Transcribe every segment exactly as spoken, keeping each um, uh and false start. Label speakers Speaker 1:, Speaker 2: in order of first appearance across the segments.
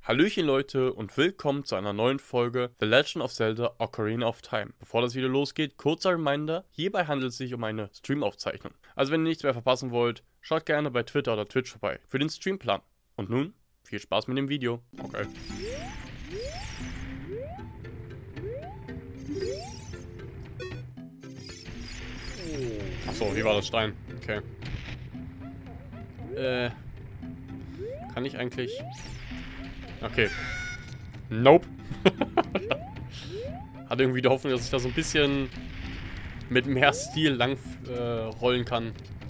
Speaker 1: Hallöchen Leute und willkommen zu einer neuen Folge The Legend of Zelda Ocarina of Time. Bevor das Video losgeht, kurzer Reminder, hierbei handelt es sich um eine Streamaufzeichnung. Also wenn ihr nichts mehr verpassen wollt, schaut gerne bei Twitter oder Twitch vorbei für den Streamplan. Und nun, viel Spaß mit dem Video. Okay. Achso, hier war das Stein. Okay. Äh. Kann ich eigentlich... Okay. Nope. Hatte irgendwie die Hoffnung, dass ich da so ein bisschen mit mehr Stil lang äh, rollen kann.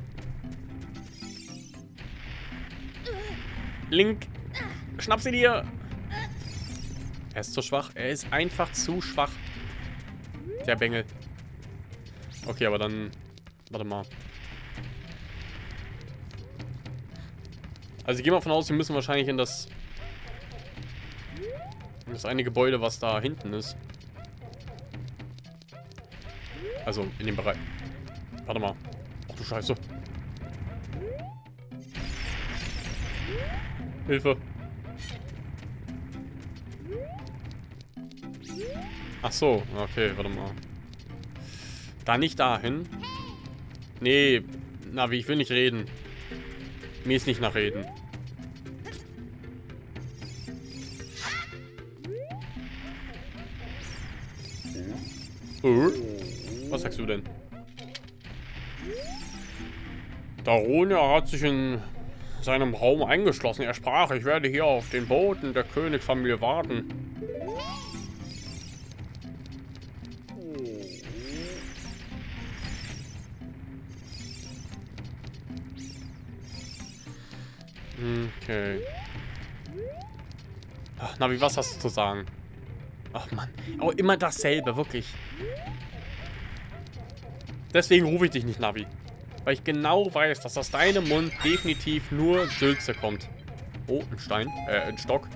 Speaker 1: Link, schnapp sie dir! Er ist zu schwach. Er ist einfach zu schwach. Der Bengel. Okay, aber dann... Warte mal. Also ich gehe mal von aus, wir müssen wahrscheinlich in das... Das eine Gebäude, was da hinten ist. Also, in dem Bereich. Warte mal. Ach du Scheiße. Hilfe. Ach so, okay, warte mal. Da nicht dahin. Nee, Navi, ich will nicht reden. Mir ist nicht nach Reden. Was sagst du denn? Daronia hat sich in seinem Raum eingeschlossen. Er sprach, ich werde hier auf den Boten der Königsfamilie warten. Okay. Ach, Navi, was hast du zu sagen? Ach Mann, aber immer dasselbe, wirklich. Deswegen rufe ich dich nicht, Navi. Weil ich genau weiß, dass aus deinem Mund definitiv nur Sülze kommt. Oh, ein Stein. Äh, ein Stock.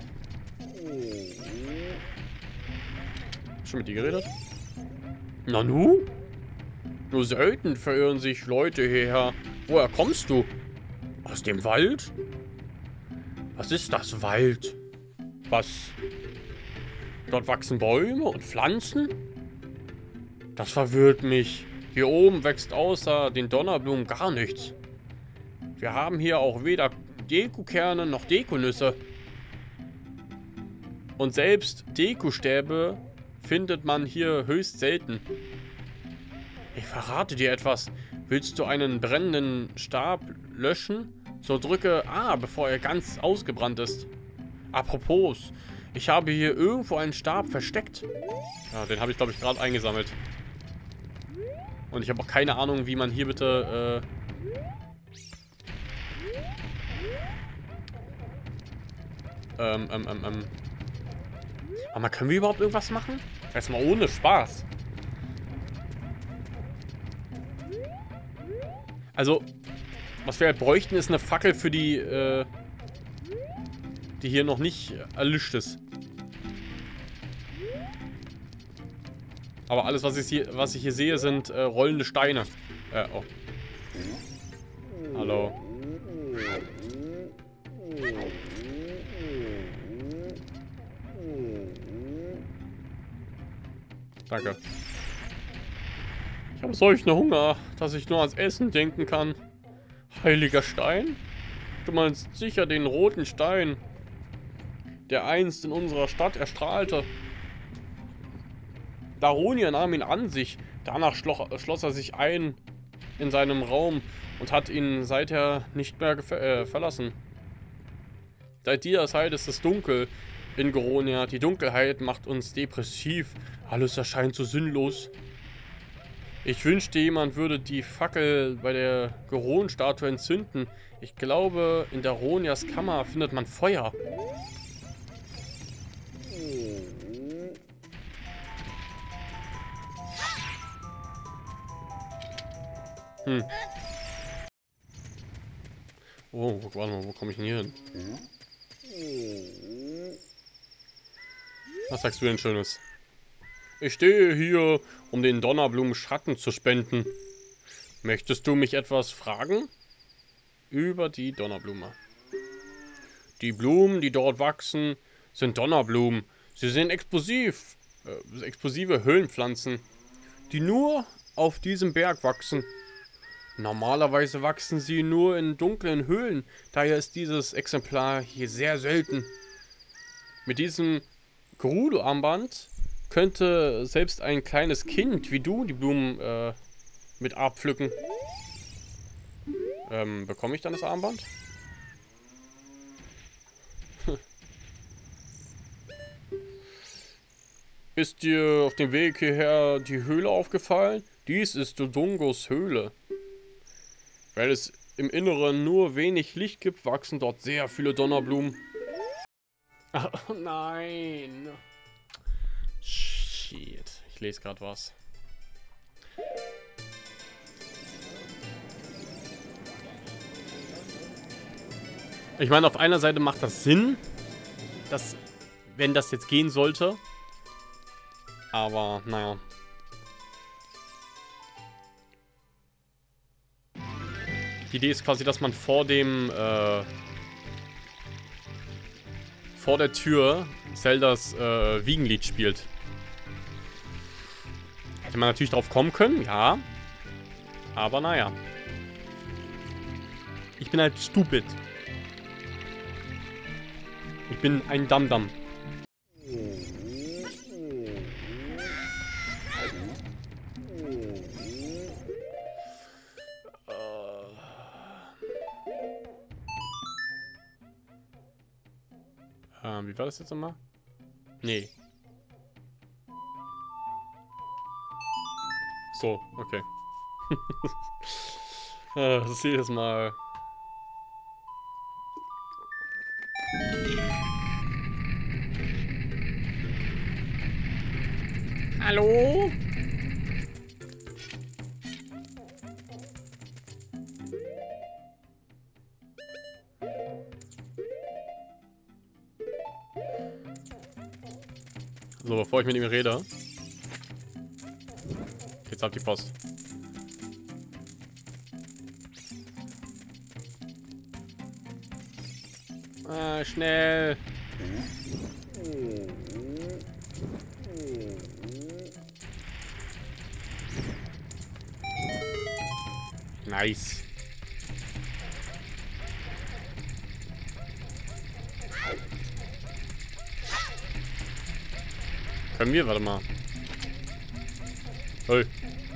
Speaker 1: Schon mit dir geredet? Nanu? Nur selten verirren sich Leute hierher. Woher kommst du? Aus dem Wald? Was ist das Wald? Was? Dort wachsen Bäume und Pflanzen? Das verwirrt mich. Hier oben wächst außer den Donnerblumen gar nichts. Wir haben hier auch weder Dekokerne noch Dekonüsse. Und selbst Dekostäbe findet man hier höchst selten. Ich verrate dir etwas. Willst du einen brennenden Stab löschen? So drücke A, bevor er ganz ausgebrannt ist. Apropos, ich habe hier irgendwo einen Stab versteckt. Ja, den habe ich, glaube ich, gerade eingesammelt. Und ich habe auch keine Ahnung, wie man hier bitte... Äh ähm, ähm, ähm, ähm... Aber mal, können wir überhaupt irgendwas machen? Erstmal ohne Spaß. Also, was wir halt bräuchten, ist eine Fackel für die, äh... die hier noch nicht erlischt ist. Aber alles, was ich hier, was ich hier sehe, sind äh, rollende Steine. Äh, oh. Hallo. Danke. Ich habe solchen Hunger, dass ich nur ans Essen denken kann. Heiliger Stein? Du meinst sicher den roten Stein, der einst in unserer Stadt erstrahlte. Daronia nahm ihn an sich. Danach schloss er sich ein in seinem Raum und hat ihn seither nicht mehr äh, verlassen. Seit dieser Zeit ist es dunkel in Goronia. Die Dunkelheit macht uns depressiv. Alles erscheint so sinnlos. Ich wünschte, jemand würde die Fackel bei der Goron-Statue entzünden. Ich glaube, in Daronias Kammer findet man Feuer. Hm. Oh, warte mal, wo komme ich denn hier hin? Was sagst du denn Schönes? Ich stehe hier, um den Donnerblumen Schatten zu spenden. Möchtest du mich etwas fragen? Über die Donnerblume. Die Blumen, die dort wachsen, sind Donnerblumen. Sie sind explosiv, äh, explosive Höhlenpflanzen, die nur auf diesem Berg wachsen. Normalerweise wachsen sie nur in dunklen Höhlen, daher ist dieses Exemplar hier sehr selten. Mit diesem Gerudo-Armband könnte selbst ein kleines Kind wie du die Blumen äh, mit abpflücken. Ähm, bekomme ich dann das Armband? Ist dir auf dem Weg hierher die Höhle aufgefallen? Dies ist Dodongos Höhle. Weil es im Inneren nur wenig Licht gibt, wachsen dort sehr viele Donnerblumen. Oh nein. Shit. Ich lese gerade was. Ich meine, auf einer Seite macht das Sinn, dass, wenn das jetzt gehen sollte. Aber, naja. Die Idee ist quasi, dass man vor dem, äh, vor der Tür Zeldas äh, Wiegenlied spielt. Hätte man natürlich drauf kommen können, ja. Aber naja. Ich bin halt stupid. Ich bin ein Dam-Dam. Ähm, wie war das jetzt nochmal? Nee. So, okay. äh, das ist jedes Mal. Hallo? So, bevor ich mit ihm rede. Jetzt ab die Post. Ah, schnell. Nice. Können wir? Warte mal. Hey.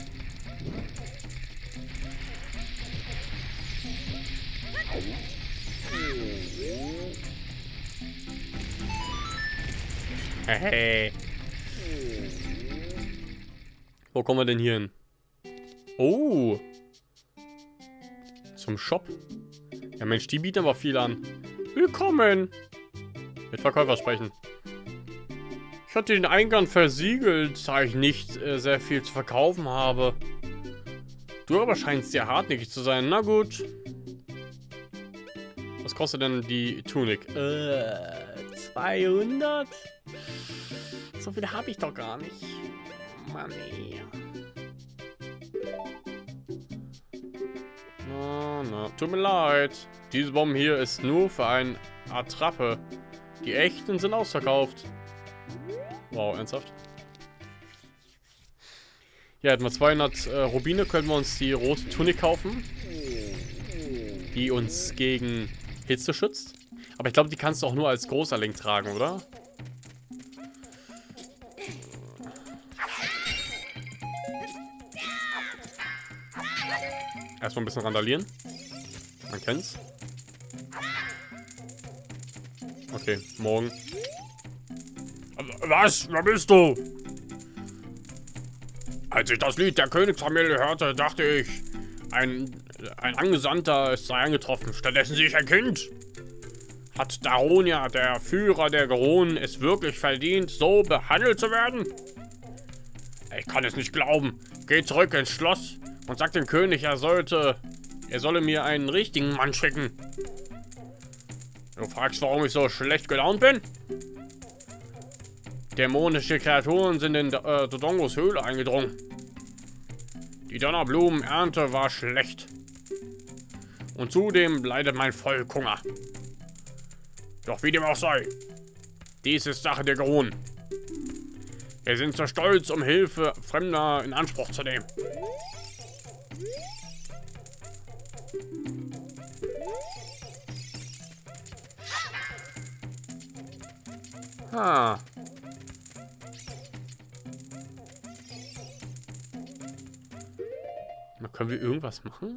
Speaker 1: Hey. Wo kommen wir denn hier hin? Oh. Zum Shop. Ja Mensch, die bieten aber viel an. Willkommen. Mit Verkäufer sprechen. Ich hatte den Eingang versiegelt, da ich nicht äh, sehr viel zu verkaufen habe. Du aber scheinst sehr hartnäckig zu sein. Na gut. Was kostet denn die Tunik? Äh, zweihundert? So viel habe ich doch gar nicht. Mann, ey. Na, na. Tut mir leid. Diese Bombe hier ist nur für eine Attrappe. Die echten sind ausverkauft. Wow, ernsthaft? Ja, hätten wir zweihundert äh, Rubine, können wir uns die rote Tunik kaufen. Die uns gegen Hitze schützt. Aber ich glaube, die kannst du auch nur als Großerling tragen, oder? Erstmal ein bisschen randalieren. Man kennt's. Okay, morgen. Was? Wer bist du? Als ich das Lied der Königsfamilie hörte, dachte ich, ein, ein Angesandter ist sei eingetroffen. Stattdessen sehe ich ein Kind. Hat Daronia, der Führer der Geronen, es wirklich verdient, so behandelt zu werden? Ich kann es nicht glauben. Geh zurück ins Schloss und sag dem König, er sollte, er solle mir einen richtigen Mann schicken. Du fragst, warum ich so schlecht gelaunt bin? Dämonische Kreaturen sind in äh, Dodongos Höhle eingedrungen. Die Donnerblumenernte war schlecht. Und zudem leidet mein Volk Hunger. Doch wie dem auch sei. Dies ist Sache der Geruhen. Wir sind zu stolz, um Hilfe Fremder in Anspruch zu nehmen. Ah. Na, können wir irgendwas machen?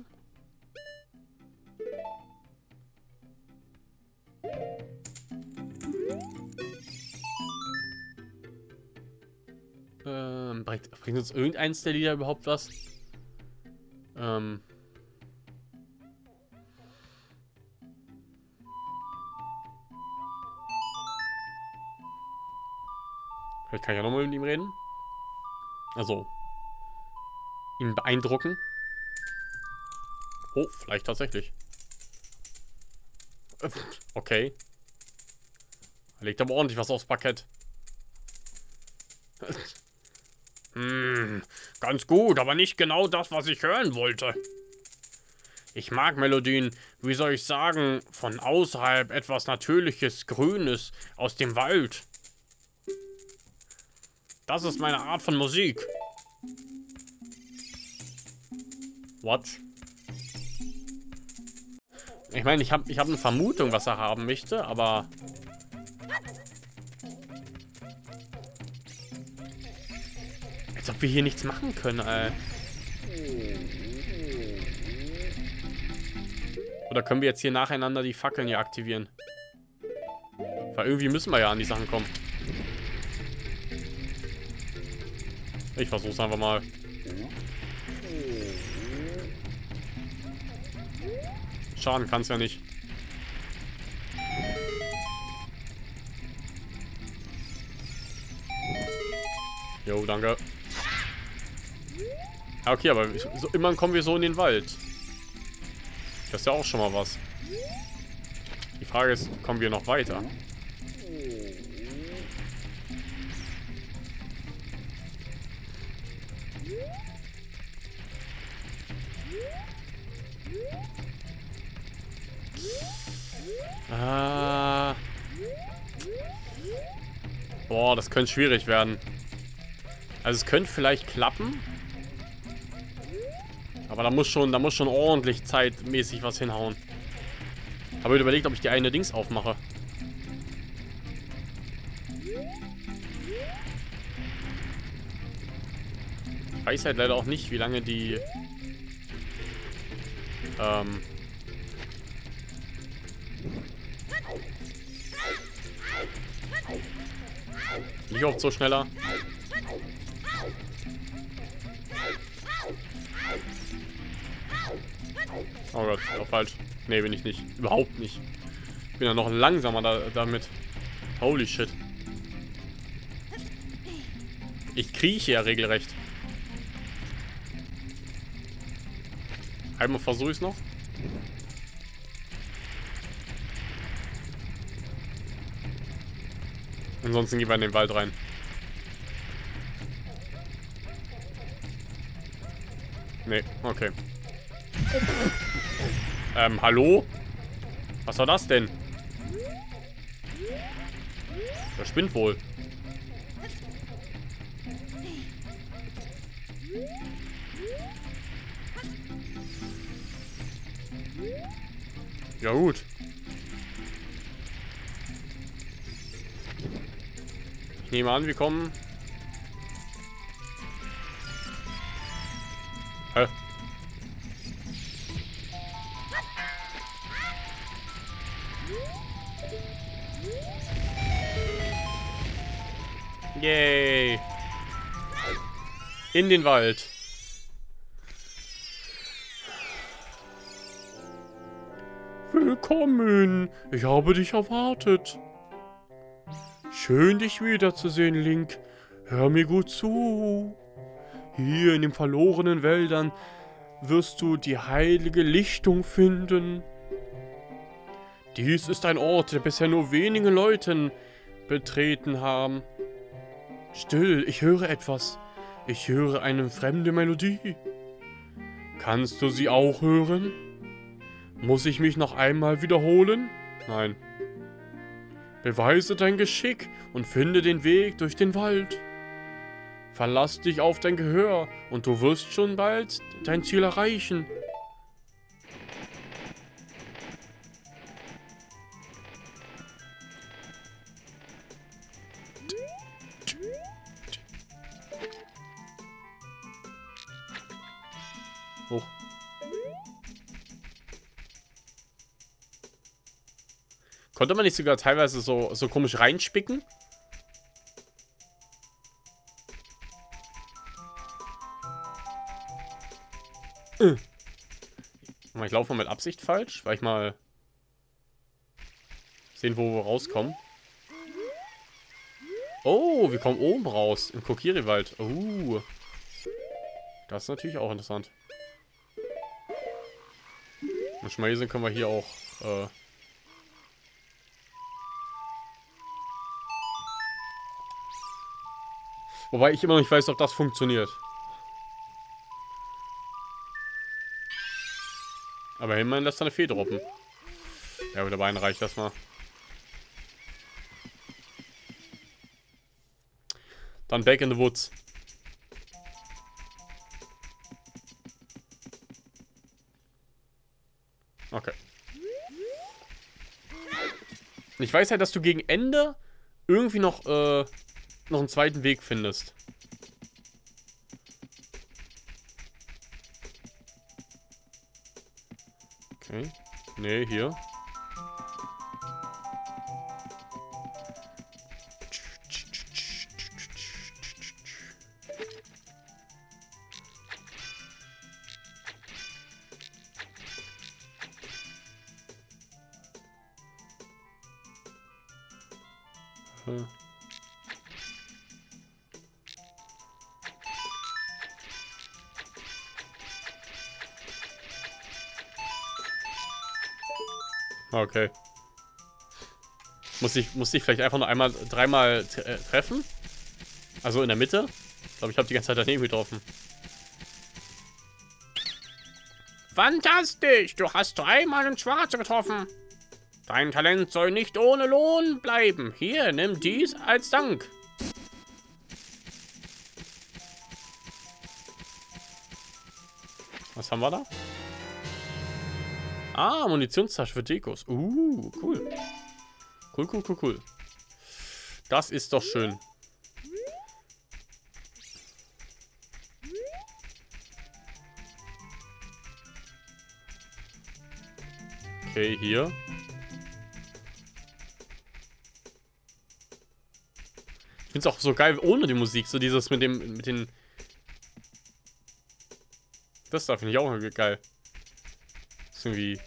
Speaker 1: Ähm, bringt, bringt uns irgendeins der Lieder überhaupt was? Ähm. Vielleicht kann ich ja nochmal mit ihm reden. Also, ihn beeindrucken. Oh, vielleicht tatsächlich. Okay. Er legt aber ordentlich was aufs Parkett. Hm, ganz gut, aber nicht genau das, was ich hören wollte. Ich mag Melodien, wie soll ich sagen, von außerhalb, etwas Natürliches, Grünes, aus dem Wald. Das ist meine Art von Musik. What? Ich meine, ich habe ich hab eine Vermutung, was er haben möchte, aber... Als ob wir hier nichts machen können, ey. Oder können wir jetzt hier nacheinander die Fackeln hier aktivieren? Weil irgendwie müssen wir ja an die Sachen kommen. Ich versuch's einfach mal. Schaden kann's ja nicht. Jo, danke. Ja, okay, aber so, immerhin kommen wir so in den Wald. Das ist ja auch schon mal was. Die Frage ist, kommen wir noch weiter? Ah. Boah, das könnte schwierig werden. Also es könnte vielleicht klappen. Aber da muss schon, da muss schon ordentlich zeitmäßig was hinhauen. Habe ich überlegt, ob ich die eine Dings aufmache. Ich weiß halt leider auch nicht, wie lange die... Ähm... Nicht oft so schneller. Oh Gott, auch falsch. Nee, bin ich nicht. Überhaupt nicht. Ich bin ja noch langsamer da, damit. Holy shit. Ich krieche ja regelrecht. Einmal versuche ich es noch. Ansonsten gehen wir in den Wald rein. Nee, okay. Ähm, hallo? Was war das denn? Der spinnt wohl. Ja gut. Ich nehme an, wir kommen... Hä? Yay. In den Wald. Willkommen. Ich habe dich erwartet. Schön, dich wiederzusehen, Link. Hör mir gut zu. Hier in den verlorenen Wäldern wirst du die heilige Lichtung finden. Dies ist ein Ort, der bisher nur wenige Leute betreten haben. Still, ich höre etwas. Ich höre eine fremde Melodie. Kannst du sie auch hören? Muss ich mich noch einmal wiederholen? Nein. Beweise dein Geschick und finde den Weg durch den Wald. Verlass dich auf dein Gehör und du wirst schon bald dein Ziel erreichen. Hoch. Konnte man nicht sogar teilweise so, so komisch reinspicken? Äh. Ich laufe mal mit Absicht falsch, weil ich mal sehen, wo wir rauskommen. Oh, wir kommen oben raus, im Kokiri-Wald. Uh. Das ist natürlich auch interessant. Und schon mal hier sind, können wir hier auch... Äh Wobei ich immer noch nicht weiß, ob das funktioniert. Aber immerhin lässt er eine Fee droppen. Ja, mit der Beine reicht das mal. Dann back in the woods. Okay. Ich weiß halt, dass du gegen Ende irgendwie noch, äh, noch einen zweiten Weg findest. Okay. Nee, hier. Hm. Okay. Muss ich, muss ich vielleicht einfach nur einmal, dreimal äh, treffen? Also in der Mitte? Ich glaube, ich habe die ganze Zeit daneben getroffen. Fantastisch! Du hast dreimal einen Schwarze getroffen. Dein Talent soll nicht ohne Lohn bleiben. Hier, nimm dies als Dank. Was haben wir da? Ah, Munitionstasche für Dekos. Uh, cool. Cool, cool, cool, cool. Das ist doch schön. Okay, hier. Ich finde es auch so geil ohne die Musik. So dieses mit dem, mit den... Das da finde ich auch geil. Ist irgendwie...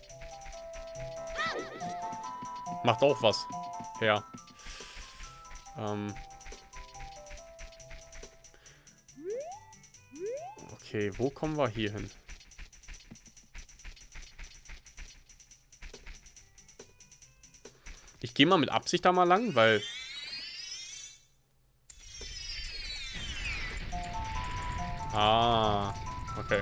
Speaker 1: Macht auch was. Ja. Ähm. Okay, wo kommen wir hier hin? Ich gehe mal mit Absicht da mal lang, weil... Ah, okay.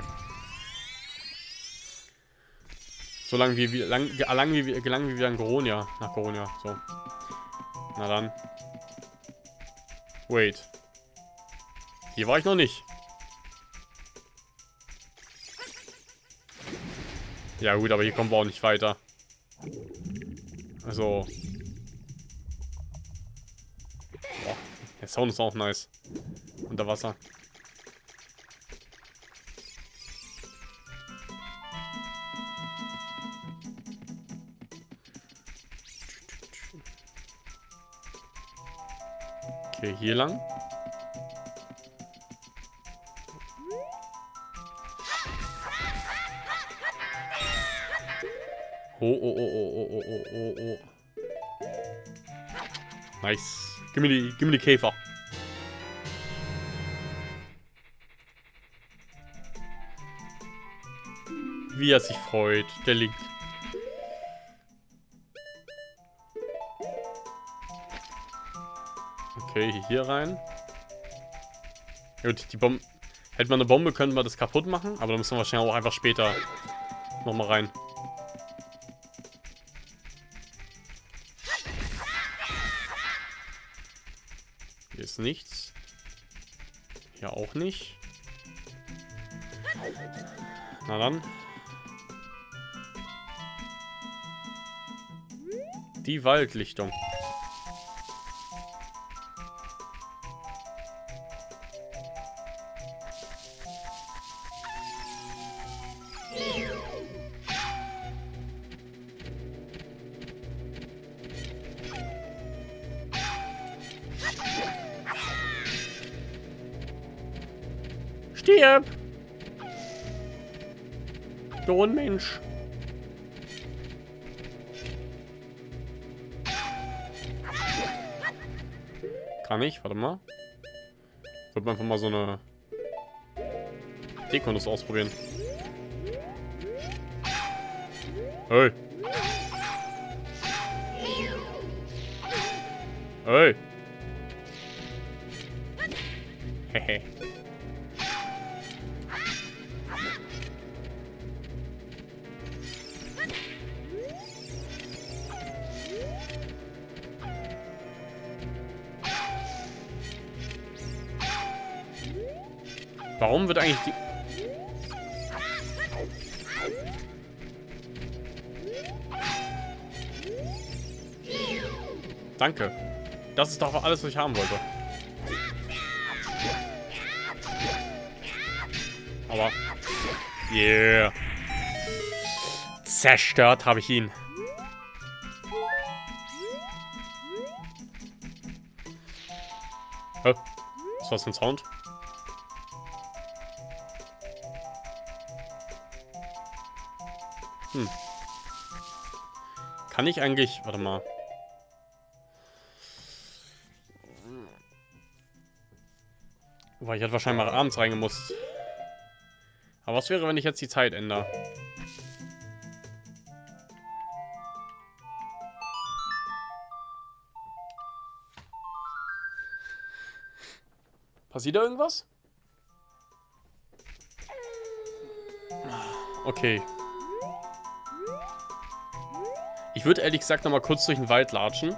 Speaker 1: So lange wie wir lang, lang wie wir gelangen wie wir an Goronia. Nach Goronia. So. Na dann. Wait. Hier war ich noch nicht. Ja gut, aber hier kommen wir auch nicht weiter. Also. Boah, der Sound ist auch nice. Unter Wasser. Okay, hier lang. Oh, oh, oh, oh, oh, oh, oh, oh. Nice. Gib mir die, gib mir die Käfer. Wie er sich freut, der Link. Okay, hier rein. Gut, die Bombe. Hätte man eine Bombe, könnten wir das kaputt machen. Aber da müssen wir wahrscheinlich auch einfach später nochmal rein. Hier ist nichts. Hier auch nicht. Na dann. Die Waldlichtung. Stirb! Du Unmensch. Kann ich? Warte mal. Ich würde einfach mal so eine Dekonus ausprobieren. Hey! Hey! Hehe. Warum wird eigentlich die... Danke. Das ist doch alles, was ich haben wollte. Aber... Yeah. Zerstört habe ich ihn. Hä? Was war das für ein Sound? Hm. Kann ich eigentlich... Warte mal. Weil ich hätte wahrscheinlich mal abends reingemusst. Aber was wäre, wenn ich jetzt die Zeit ändere? Passiert da irgendwas? Okay. Ich würde ehrlich gesagt noch mal kurz durch den Wald latschen.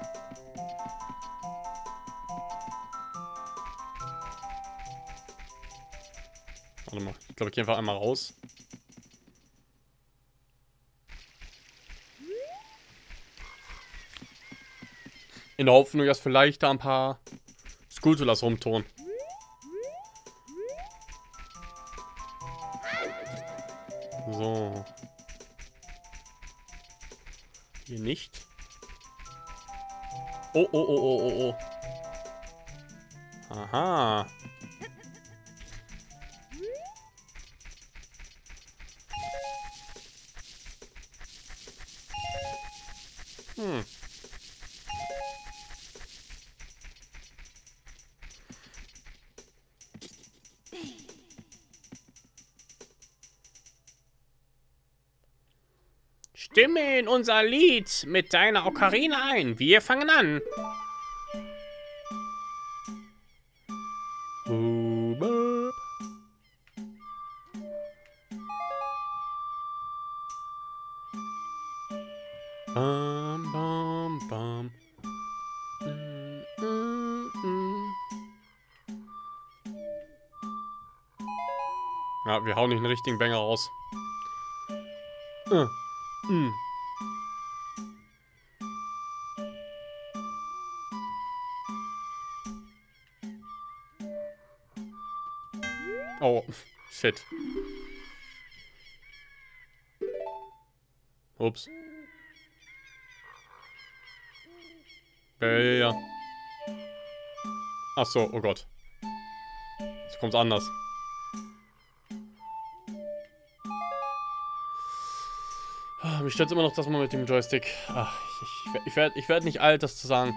Speaker 1: Warte mal, ich glaube, ich gehe einfach einmal raus. In der Hoffnung, dass vielleicht da ein paar Skulltulas rumtun. So. Hier nicht. Oh, oh, oh, oh, oh, oh. Aha. Hm. Stimme in unser Lied mit deiner Ocarina ein. Wir fangen an. Bam, bam, bam. Mm, mm, mm. Ja, wir hauen nicht einen richtigen Banger raus. Uh. Mm. Oh, shit. Ups. Äh, ja. Ach so, oh Gott. Jetzt kommt's anders. Mich stört immer noch das mal mit dem Joystick. Ach, ich, ich, ich werde ich werd nicht alt, das zu sagen.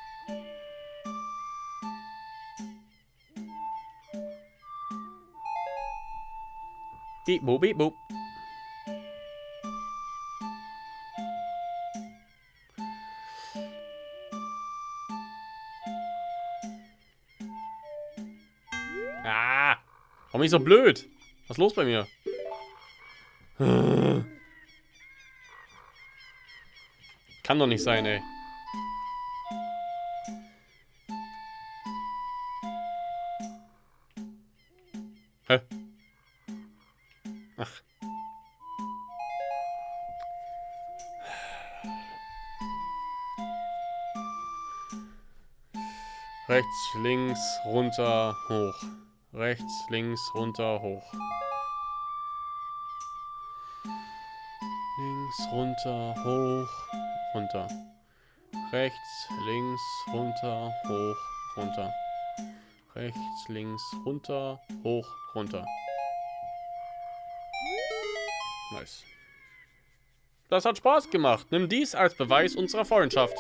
Speaker 1: Beep, boop, beep, boop. Ah, warum bin ich so blöd? Was ist los bei mir? Kann doch nicht sein, ey. Hä? Ach. Rechts, links, runter, hoch. Rechts, links, runter, hoch. Links, runter, hoch, runter. Rechts, links, runter, hoch, runter. Rechts, links, runter, hoch, runter. Nice. Das hat Spaß gemacht. Nimm dies als Beweis unserer Freundschaft.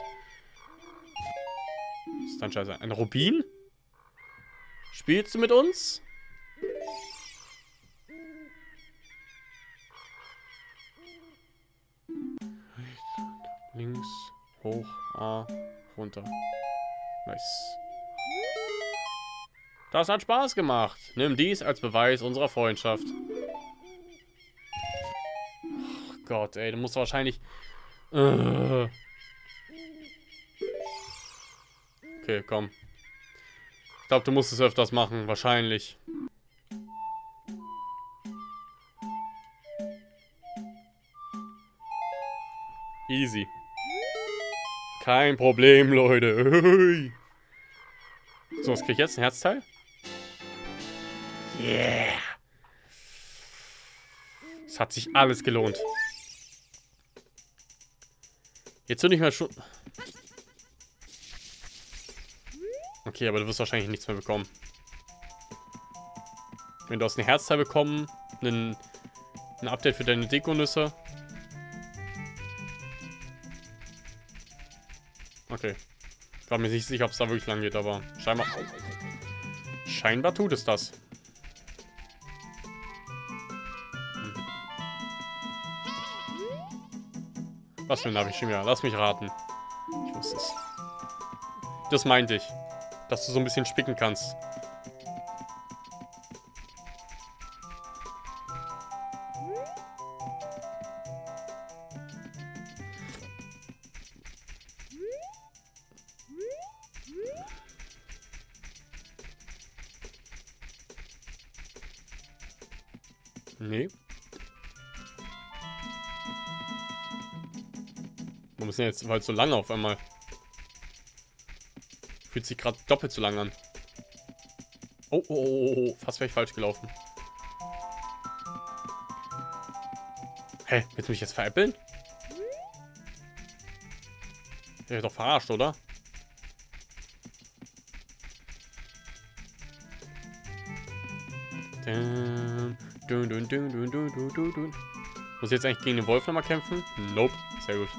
Speaker 1: Was ist dann scheiße? Ein Rubin? Spielst du mit uns? Links, hoch, A, runter. Nice. Das hat Spaß gemacht. Nimm dies als Beweis unserer Freundschaft. Oh Gott, ey, du musst wahrscheinlich... Uh. Okay, komm. Ich glaube, du musst es öfters machen. Wahrscheinlich. Easy. Kein Problem, Leute. So, was krieg ich jetzt? Ein Herzteil? Yeah. Es hat sich alles gelohnt. Jetzt will ich mal schon... Okay, aber du wirst wahrscheinlich nichts mehr bekommen. Wenn du hast ein Herzteil bekommen, ein, ein Update für deine Dekonüsse. Okay. Ich war mir nicht sicher, ob es da wirklich lang geht, aber scheinbar... Scheinbar tut es das. Hm. Was für ein Navi schon wieder? Lass mich raten. Ich wusste es. Das meinte ich. Dass du so ein bisschen spicken kannst. Nee. Warum ist denn jetzt halt so lange auf einmal? Fühlt sich gerade doppelt so lang an. Oh, oh, oh, oh, fast wäre ich falsch gelaufen. Hä, willst du mich jetzt veräppeln? Der ist doch verarscht, oder? Dun, dun, dun, dun, dun, dun, dun, dun. Muss ich jetzt eigentlich gegen den Wolf nochmal kämpfen? Nope. Sehr gut.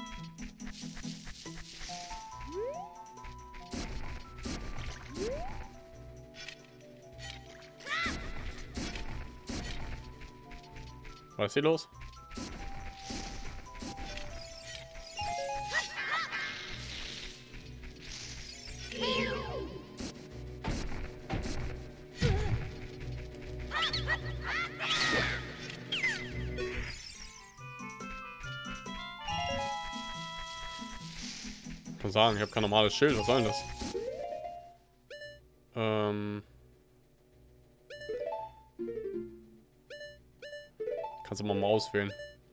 Speaker 1: Was ist hier los? Ich kann sagen, ich habe kein normales Schild. Was soll denn das? Ähm... Kannst du mal mal auswählen.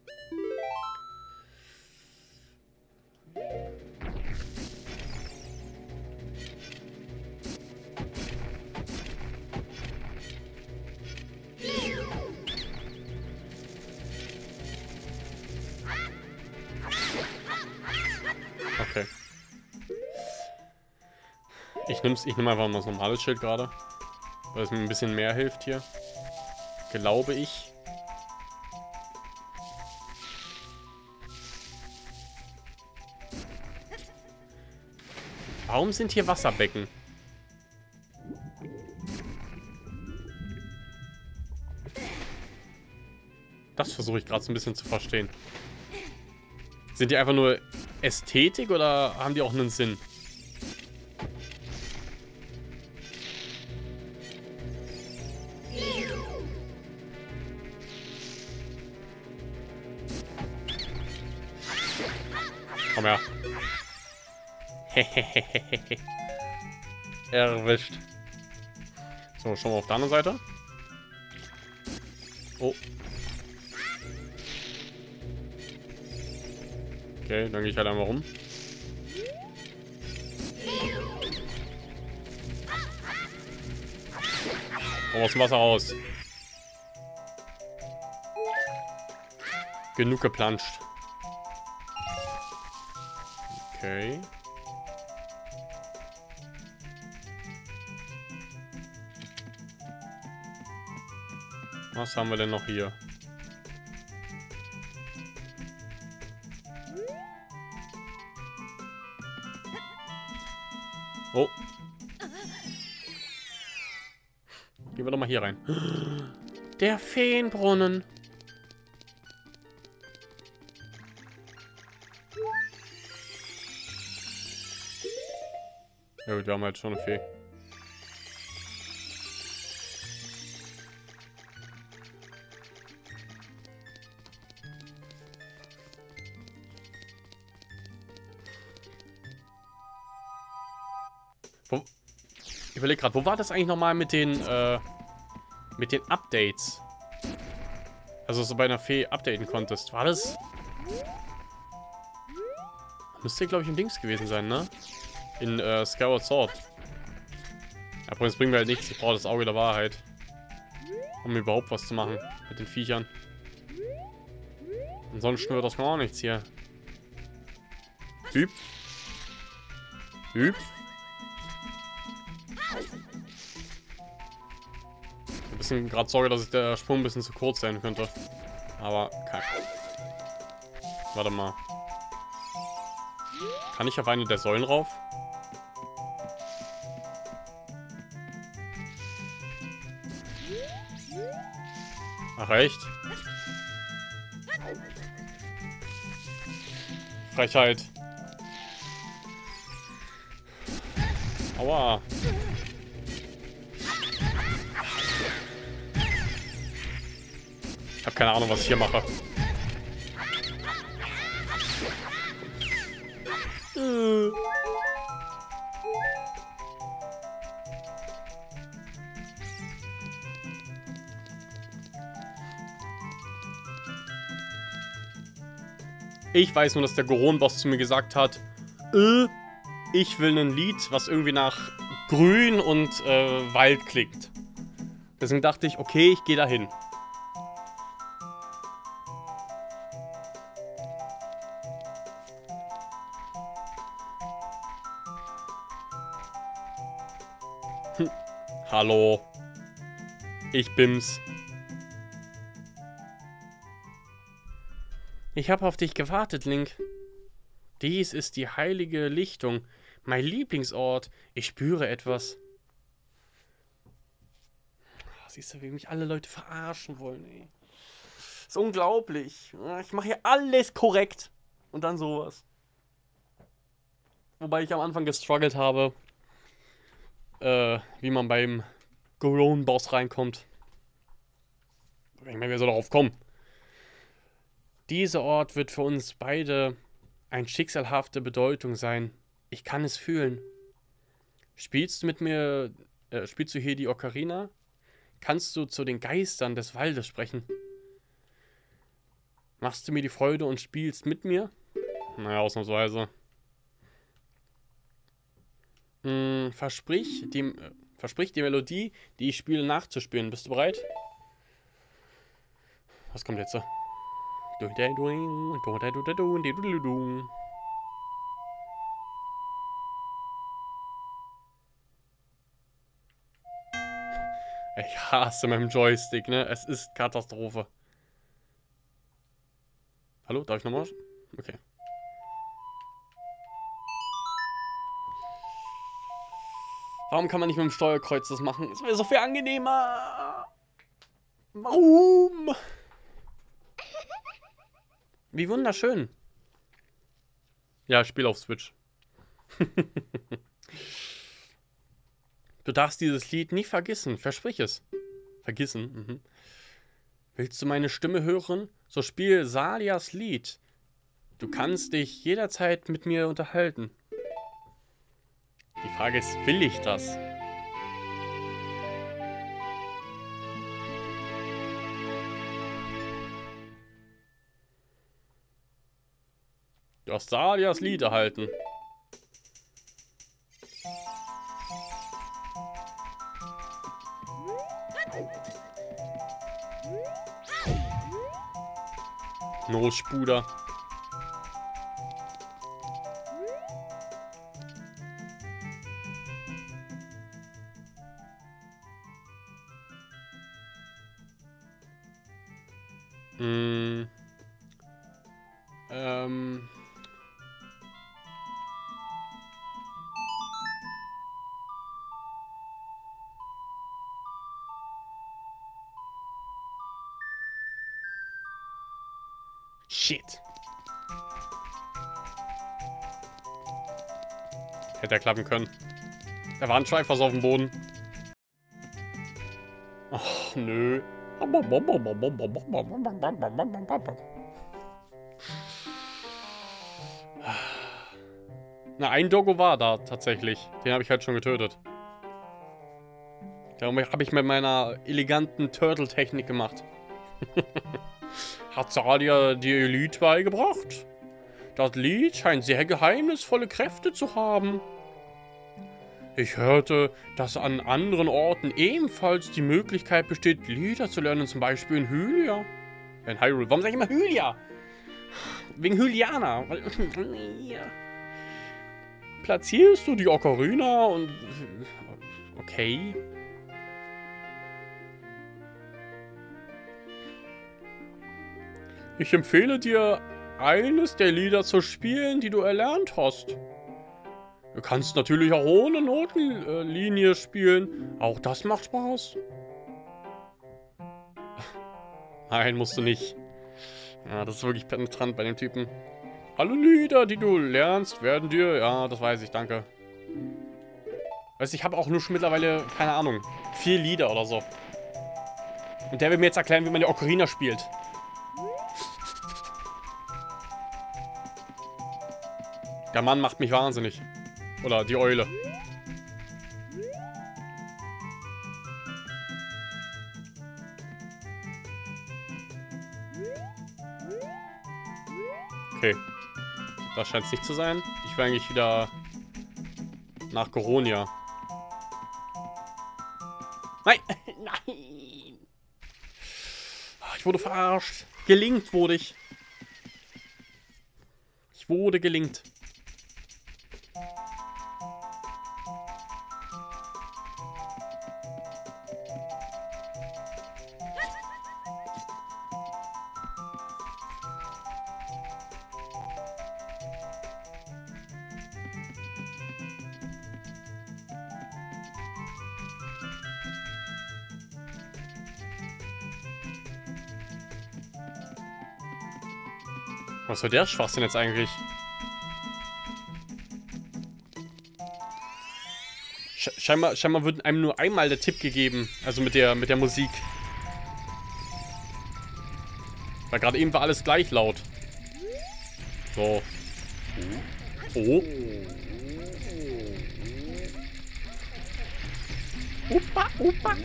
Speaker 1: Okay. Ich nehm's, ich nehme einfach mal das normale Schild gerade. Weil es mir ein bisschen mehr hilft hier. Glaube ich. Warum sind hier Wasserbecken? Das versuche ich gerade so ein bisschen zu verstehen. Sind die einfach nur Ästhetik oder haben die auch einen Sinn? Komm her. Hehehehe. Erwischt. So, schon mal auf der anderen Seite. Oh. Okay, dann gehe ich halt einmal rum. Komm aus dem Wasser raus. Genug geplanscht. Okay. Was haben wir denn noch hier? Oh. Gehen wir doch mal hier rein. Der Feenbrunnen. Ja gut, wir haben halt schon eine Fee. Wo, ich überlege gerade, wo war das eigentlich nochmal mit den, äh, mit den Updates? Also, so bei einer Fee updaten konntest. War das? Müsste, glaube ich, im Dings gewesen sein, ne? In, äh, Skyward Sword. Aber das bringt mir halt nichts. Ich brauche das Auge der Wahrheit. Um überhaupt was zu machen mit den Viechern. Ansonsten wird das auch nichts hier. Hüp. Hüp. Ein bisschen gerade Sorge, dass der Sprung ein bisschen zu kurz sein könnte. Aber kein. Warte mal. Kann ich auf eine der Säulen rauf? Ach echt? Frechheit. Aua. Ich habe keine Ahnung, was ich hier mache. Äh. Ich weiß nur, dass der Goron-Boss zu mir gesagt hat, äh, ich will ein Lied, was irgendwie nach Grün und äh, Wald klingt. Deswegen dachte ich, okay, ich gehe dahin. Hm. Hallo. Ich bin's. Ich habe auf dich gewartet, Link. Dies ist die heilige Lichtung, mein Lieblingsort. Ich spüre etwas. Siehst du, wie mich alle Leute verarschen wollen, ey. Ist unglaublich. Ich mache hier alles korrekt. Und dann sowas. Wobei ich am Anfang gestruggelt habe, äh, wie man beim Goron-Boss reinkommt. Ich meine, wer soll darauf kommen? Dieser Ort wird für uns beide eine schicksalhafte Bedeutung sein. Ich kann es fühlen. Spielst du mit mir, äh, spielst du hier die Ocarina? Kannst du zu den Geistern des Waldes sprechen? Machst du mir die Freude und spielst mit mir? Naja, ausnahmsweise. Hm, versprich, die, äh, versprich die Melodie, die ich spiele, nachzuspielen. Bist du bereit? Was kommt jetzt? Ich hasse meinen Joystick, ne? Es ist Katastrophe. Hallo, darf ich nochmal? Okay. Warum kann man nicht mit dem Steuerkreuz das machen? Es wäre so viel angenehmer. Warum? Wie wunderschön. Ja, ich spiele auf Switch. Du darfst dieses Lied nie vergessen. Versprich es. Vergessen. Mhm. Willst du meine Stimme hören? So spiel Salias Lied. Du kannst dich jederzeit mit mir unterhalten. Die Frage ist, will ich das? Ostalias Lied erhalten. Nospuder. Mm. Ähm. Shit. Hätte er klappen können. Da war ein Schweifers auf dem Boden. Ach, nö. Na, ein Doggo war da tatsächlich. Den habe ich halt schon getötet. Darum habe ich mit meiner eleganten Turtle-Technik gemacht. Hat Salia dir ihr Lied beigebracht? Das Lied scheint sehr geheimnisvolle Kräfte zu haben. Ich hörte, dass an anderen Orten ebenfalls die Möglichkeit besteht, Lieder zu lernen, zum Beispiel in Hylia. In Hyrule. Warum sage ich immer Hylia? Wegen Hyliana. Platzierst du die Ocarina und... Okay. Ich empfehle dir, eines der Lieder zu spielen, die du erlernt hast. Du kannst natürlich auch ohne Notenlinie spielen. Auch das macht Spaß. Nein, musst du nicht. Ja, das ist wirklich penetrant bei dem Typen. Alle Lieder, die du lernst, werden dir... Ja, das weiß ich, danke. Weißt du, ich habe auch nur schon mittlerweile, keine Ahnung, vier Lieder oder so. Und der will mir jetzt erklären, wie man die Ocarina spielt. Der Mann macht mich wahnsinnig. Oder die Eule. Okay. Das scheint es nicht zu sein. Ich will eigentlich wieder nach Goronia. Nein! Nein! Ich wurde verarscht. Gelingt wurde ich. Ich wurde gelingt. Was soll der Schwachsinn jetzt eigentlich? Sch scheinbar, scheinbar wird einem nur einmal der Tipp gegeben. Also mit der, mit der Musik. Weil gerade eben war alles gleich laut. So. Oh. Opa, opa.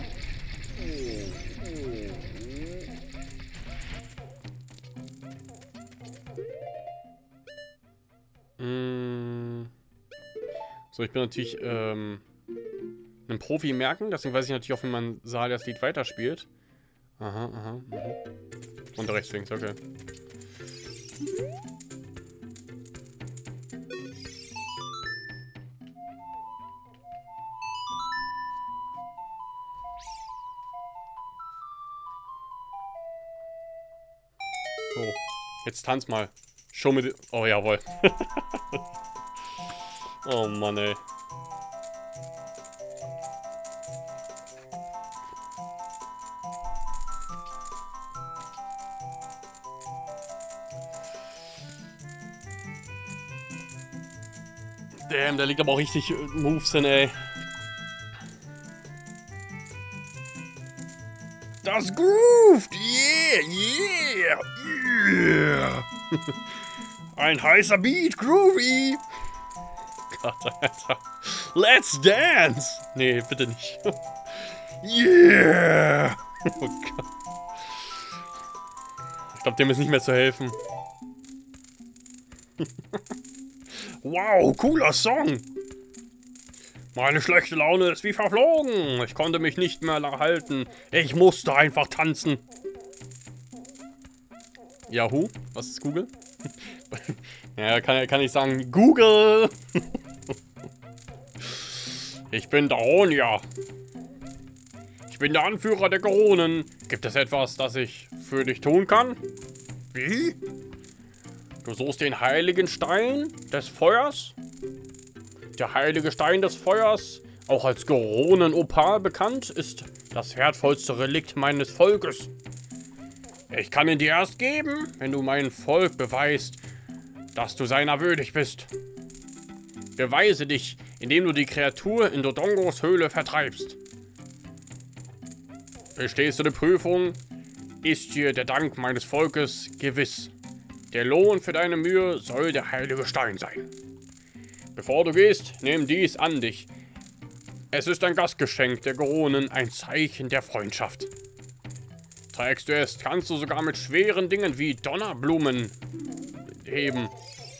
Speaker 1: So, ich bin natürlich ähm, ein Profi merken, deswegen weiß ich natürlich auch, wie man Salias Lied weiterspielt. Aha, aha, mhm. Und rechts links, okay. So, jetzt tanz mal. Show me the... Oh, jawohl. Oh Mann, ey. Damn, da liegt aber auch richtig Moves hin, ey. Das grooved! Yeah, yeah, yeah! Ein heißer Beat, groovy! Gott, Alter. Let's dance! Nee, bitte nicht. Yeah! Oh Gott. Ich glaube, dem ist nicht mehr zu helfen. Wow, cooler Song. Meine schlechte Laune ist wie verflogen. Ich konnte mich nicht mehr halten. Ich musste einfach tanzen. Yahoo? Was ist Google? Ja, kann, kann ich sagen, Google. Ich bin Daronia. Ich bin der Anführer der Geronen. Gibt es etwas, das ich für dich tun kann? Wie? Du suchst den heiligen Stein des Feuers? Der heilige Stein des Feuers, auch als Geronen-Opal bekannt, ist das wertvollste Relikt meines Volkes. Ich kann ihn dir erst geben, wenn du mein Volk beweist, dass du seiner würdig bist. Beweise dich, indem du die Kreatur in Dodongos Höhle vertreibst. Bestehst du die Prüfung, ist dir der Dank meines Volkes gewiss. Der Lohn für deine Mühe soll der heilige Stein sein. Bevor du gehst, nimm dies an dich. Es ist ein Gastgeschenk der Geronen, ein Zeichen der Freundschaft. Trägst du es, kannst du sogar mit schweren Dingen wie Donnerblumen heben.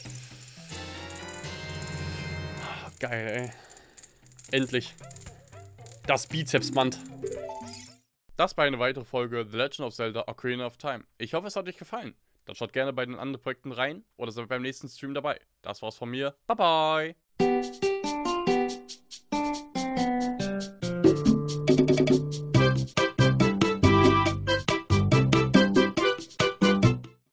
Speaker 1: Geil, ey. Endlich. Das Bizepsband. Das war eine weitere Folge The Legend of Zelda Ocarina of Time. Ich hoffe, es hat euch gefallen. Dann schaut gerne bei den anderen Projekten rein oder seid beim nächsten Stream dabei. Das war's von mir. Bye bye.